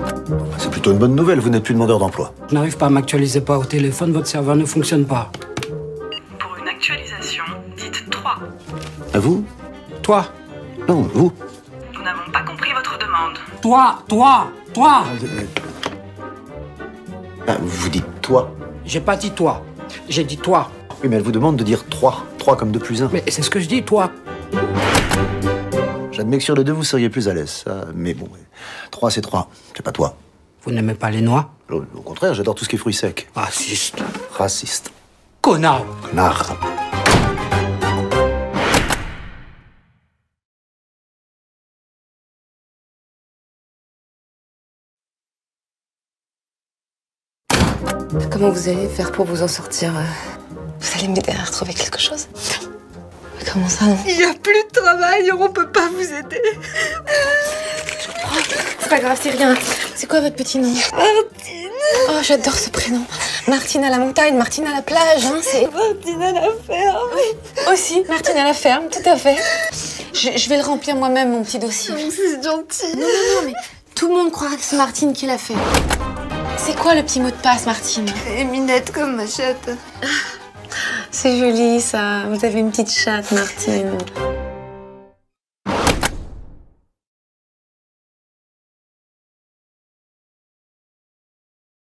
C'est plutôt une bonne nouvelle, vous n'êtes plus demandeur d'emploi. Je n'arrive pas à m'actualiser pas au téléphone, votre serveur ne fonctionne pas. Pour une actualisation, dites 3. À vous? Toi, Non, vous. Nous n'avons pas compris votre demande. toi. Ah, vous dites toi. J'ai pas dit toi, j'ai dit toi. Oui, mais elle vous demande de dire 3. 3 comme 2 plus 1. Mais c'est ce que je dis, toi. J'admets que sur les deux, vous seriez plus à l'aise. Ça. Mais bon, 3 c'est 3. C'est pas toi. Vous n'aimez pas les noix? Au contraire, j'adore tout ce qui est fruits secs. Raciste. Raciste. Connard. Connard. Comment vous allez faire pour vous en sortir? Vous allez m'aider à retrouver quelque chose? Mais comment ça, non? Il n'y a plus de travail, on peut pas vous aider. C'est pas grave, c'est rien. C'est quoi votre petit nom? Martine. Oh, j'adore ce prénom. Martine à la montagne, Martine à la plage, hein, c'est... Martine à la ferme. Oui, aussi, Martine à la ferme, tout à fait. Je vais le remplir moi-même, mon petit dossier. C'est gentil. Non, mais tout le monde croira que c'est Martine qui l'a fait. C'est quoi le petit mot de passe, Martine? Et minette comme ma chatte. C'est joli, ça. Vous avez une petite chatte, Martine.